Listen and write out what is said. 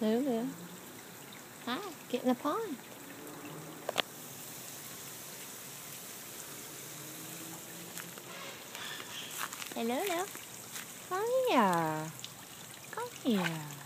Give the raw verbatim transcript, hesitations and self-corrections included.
Lulu. Hi, get in the pond. Hey, Lulu. Come here. Come here.